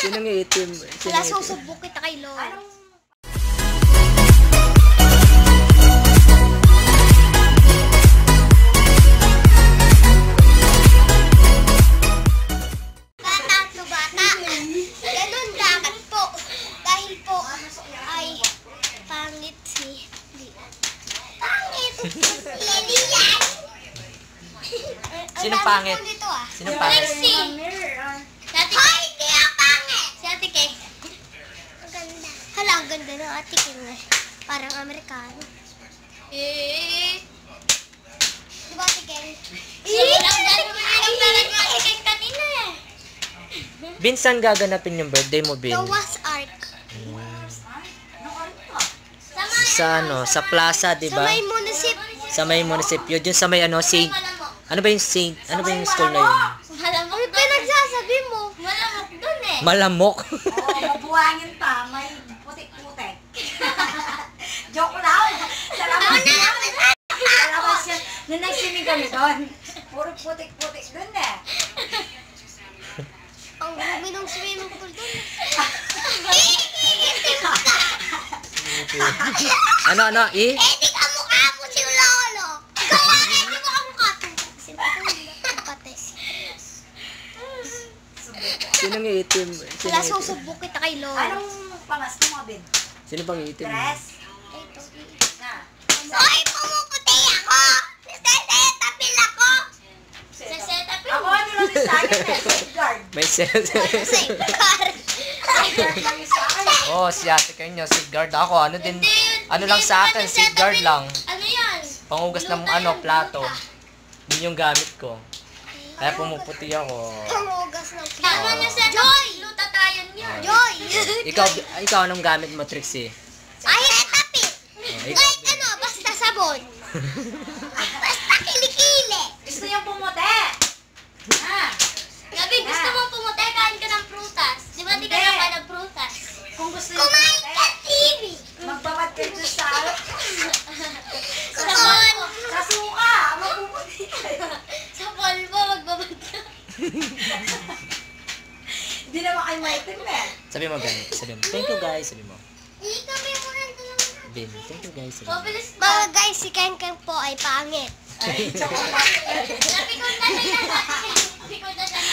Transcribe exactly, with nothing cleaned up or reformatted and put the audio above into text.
Sinong iitim? Wala, susubok kita kay Lolo. Bata to bata. Ganun dapat po. Dahil po ay pangit si Lian. Pangit si Lian. Sino pangit? Ah. Sino pangit? Lexi. Hoy, hindi ako pangit. Si Ate Kay. Ang ganda. Hala, ang ganda ng Ate Kay. Parang Amerikano. Eh. Di ba Ate Kay? Eh. Ang ganda ng Ate Kay kanina eh. Bin, saan gaganapin yung birthday mo, Bin? Noah's Ark. Sa ano, sa plaza, di Sa ba? may munisip. Sa may munisipyo, dun sa may ano, Saint, ano ba yung Saint, ano ba yung school na yun? Malamok. Ano pinagsasabi mo? Malamok dun eh. Malamok. Oo, mabuhangin pa, may putik-putik. Joke lang. Salamat siya. Salamat siya. Nung nag-swimming kami doon, puro putik-putik doon eh. Ang gumi ng swimming pool dun. Ano, ano, i? Eh, di ka mukha mo si Lolo. Kaya eh, di mo ka mukha. Sinong iitim? Wala, susubok kita kay Lolo. Anong pangas mo, Bin? Sino pang iitim? Dress? Ito, Na. Hoy, pumuputi ako! Sesetapil ako! Sesetapil Ako, ano lang yung sa akin eh, safeguard. May set. Safeguard. Safeguard lang yung sa akin. Oh, si ate kayo nyo, safeguard ako. Ano din, ano lang sa akin, safeguard lang. Ano yan? Pangugas ng ano, plato. Yun yung gamit ko. Kaya pumuputi ako. Pangugas ng plato. Tama niya sa Joy! Luta tayo niya. Joy! Ikaw, ikaw anong gamit mo, Trixie? Ay, setapil! Oh, ikaw, Kahit ano, basta sabon. Basta kilikili. Gusto niyang pumuti. Ha? Gabi, gusto mo pumuti, kain ka ng prutas. Di ba di ka Hindi. naman ng prutas? Kung gusto niyang Kumain pumuti, ka T V. magbabad ka dyan sa... Sabon. Sa suka, mapuputi ka. Sa polvo, magbabad ka. Hindi naman kayo maitim eh. sabi mo, ganit. Sabi mo, thank you guys. Sabi mo, Hindi kami mo nandun lang. Bin, thank you guys. Sabi mo. Mabilis ba? Mga guys, si Ken Ken po ay pangit. Ay, joke lang. Napikon na siya. Napikon na siya.